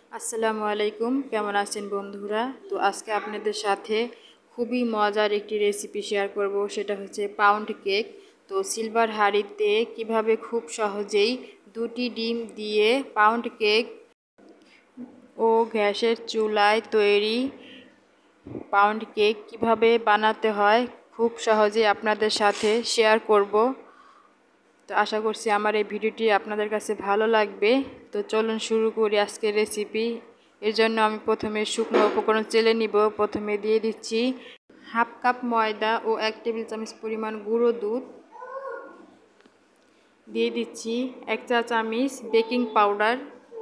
আসসালামু আলাইকুম, কেমন আছেন বন্ধুরা? তো আজকে আপনাদের সাথে খুবই মজার একটি রেসিপি শেয়ার করব, সেটা হচ্ছে পাউন্ড কেক। তো সিলভার হাঁড়িতে কিভাবে খুব সহজেই 2টি ডিম দিয়ে পাউন্ড কেক ও গ্যাসের চুলায় তৈরি পাউন্ড কেক কিভাবে বানাতে হয় খুব সহজেই আপনাদের সাথে শেয়ার করব। তো আশা করছি আমার এই ভিডিওটি আপনাদের কাছে ভালো লাগবে। তো চলুন শুরু করি আজকের রেসিপি। এর জন্য আমি প্রথমে শুকনো উপকরণ চেলে নিব। প্রথমে দিয়ে দিচ্ছি হাফ কাপ ময়দা ও 1 টেবিল চামচ পরিমাণ গুঁড়ো দুধ। দিয়ে দিচ্ছি 1 চা চামচ বেকিং পাউডার,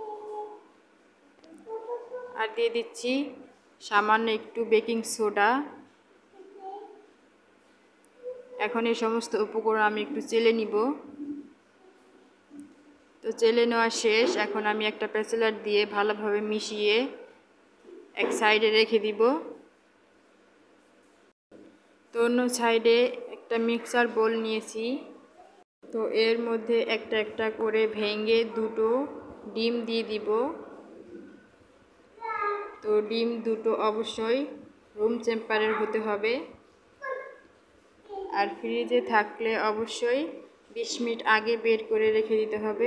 আর দিয়ে দিচ্ছি সামান্য একটু বেকিং সোডা। এখন এই সমস্ত উপকরণ আমি একটু চেলে নিব। তো চেলে নেওয়া শেষ। এখন আমি একটা প্যাসেলার দিয়ে ভালোভাবে মিশিয়ে এক সাইডে রেখে দিব। তো অন্য সাইডে একটা মিক্সার বোল নিয়েছি। তো এর মধ্যে একটা একটা করে ভেঙে 2টো ডিম দিয়ে দিব। তো ডিম 2টো অবশ্যই রুম টেম্পারেচার হতে হবে, আর ফ্রিজে থাকলে অবশ্যই 20 মিনিট আগে বের করে রেখে দিতে হবে।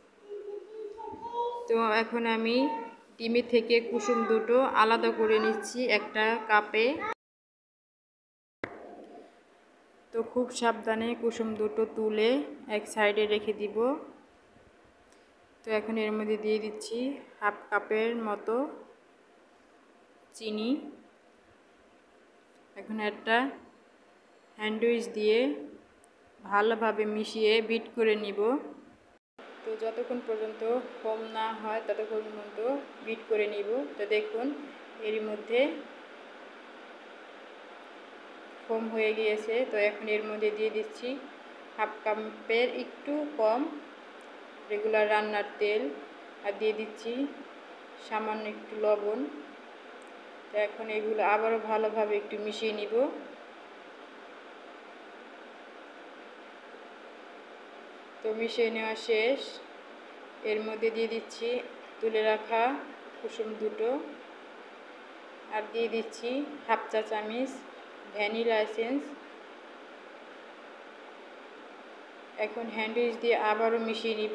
তো এখন আমি ডিমের থেকে কুসুম 2টো আলাদা করে নিচ্ছি একটা কাপে। তো খুব সাবধানে কুসুম 2টো তুলে এক সাইডে রেখে দিব। তো এখন এর মধ্যে দিয়ে দিচ্ছি হাফ কাপের মতো চিনি। এখন একটা হ্যান্ড উইচ দিয়ে ভালোভাবে মিশিয়ে বিট করে নিব। তো যতক্ষণ পর্যন্ত ফোম না হয় ততক্ষণ পর্যন্ত বিট করে নিব। তো দেখুন এর মধ্যে ফোম হয়ে গিয়েছে। তো এখন এর মধ্যে দিয়ে দিচ্ছি হাফ কাপের একটু কম রেগুলার রান্নার তেল, আর দিয়ে দিচ্ছি সামান্য একটু লবণ। তো এখন এগুলো আবারও ভালোভাবে একটু মিশিয়ে নিব। তো মিশিয়ে নেওয়া শেষ। এর মধ্যে দিয়ে দিচ্ছি তুলে রাখা কুসুম 2টো, আর দিয়ে দিচ্ছি হাফ চা চামচ ভ্যানিলা এসেন্স। এখন হ্যান্ড উইচ দিয়ে আবারও মিশিয়ে নিব।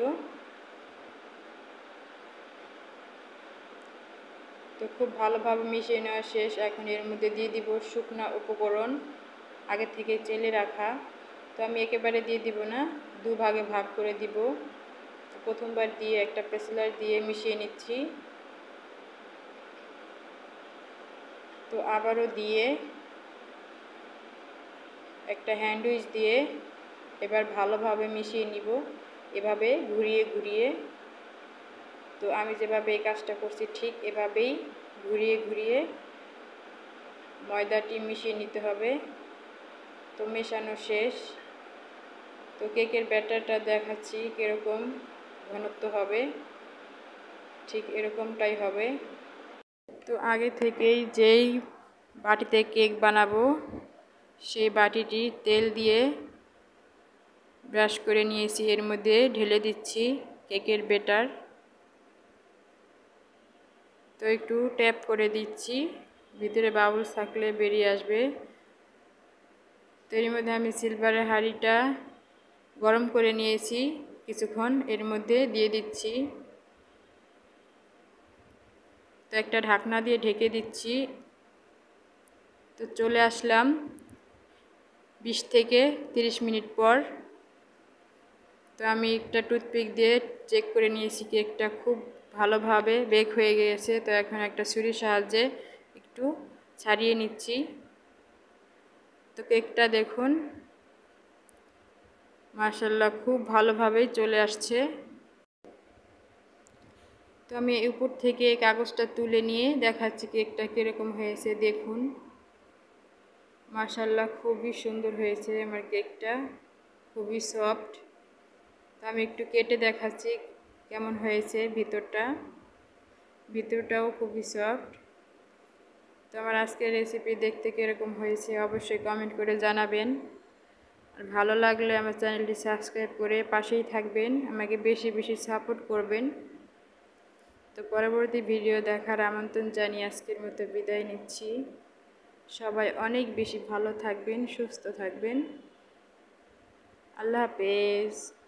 তো খুব ভালোভাবে মিশিয়ে নেওয়া শেষ। এখন এর মধ্যে দিয়ে দিব শুকনা উপকরণ আগে থেকে চেলে রাখা। তো আমি একেবারে দিয়ে দিব না, দুভাগে ভাগ করে দিব। প্রথমবার দিয়ে একটা প্যাসেলার দিয়ে মিশিয়ে নিচ্ছি। তো আবারও দিয়ে একটা হ্যান্ড উইচ দিয়ে এবার ভালোভাবে মিশিয়ে নিব, এভাবে ঘুরিয়ে ঘুরিয়ে। তো আমি যেভাবে এই কাজটা করছি ঠিক এভাবেই ঘুরিয়ে ঘুরিয়ে ময়দাটি মিশিয়ে নিতে হবে। তো মেশানো শেষ। তো কেকের ব্যাটারটা দেখাচ্ছি কীরকম ঘনত্ব হবে, ঠিক এরকমটাই হবে। তো আগে থেকেই যেই বাটিতে কেক বানাবো সেই বাটিটি তেল দিয়ে ব্রাশ করে নিয়েছি। এর মধ্যে ঢেলে দিচ্ছি কেকের ব্যাটার। তো একটু ট্যাপ করে দিচ্ছি, ভিতরে বাবলস থাকলে বেরিয়ে আসবে। তো এর মধ্যে আমি সিলভারের হাঁড়িটা গরম করে নিয়েছি কিছুক্ষণ, এর মধ্যে দিয়ে দিচ্ছি। তো একটা ঢাকনা দিয়ে ঢেকে দিচ্ছি। তো চলে আসলাম 20 থেকে 30 মিনিট পর। তো আমি একটা টুথপিক দিয়ে চেক করে নিয়েছি কেকটা খুব ভালোভাবে বেক হয়ে গিয়েছে। তো এখন একটা ছুরির সাহায্যে একটু ছাড়িয়ে নিচ্ছি। তো কেকটা দেখুন মাশাআল্লাহ খুব ভালোভাবেই চলে আসছে। তো আমি উপর থেকে কাগজটা তুলে নিয়ে দেখাচ্ছি কেকটা কীরকম হয়েছে। দেখুন মাশাআল্লাহ খুবই সুন্দর হয়েছে আমার কেকটা, খুবই সফট। তো আমি একটু কেটে দেখাচ্ছি কেমন হয়েছে। ভিতরটাও খুবই সফট। তো আমার আজকের রেসিপি দেখতে কীরকম হয়েছে অবশ্যই কমেন্ট করে জানাবেন। আর ভালো লাগলে আমার চ্যানেলটি সাবস্ক্রাইব করে পাশেই থাকবেন, আমাকে বেশি বেশি সাপোর্ট করবেন। তো পরবর্তী ভিডিও দেখার আমন্ত্রণ জানিয়ে আজকের মতো বিদায় নিচ্ছি। সবাই অনেক বেশি ভালো থাকবেন, সুস্থ থাকবেন। আল্লাহ হাফেজ।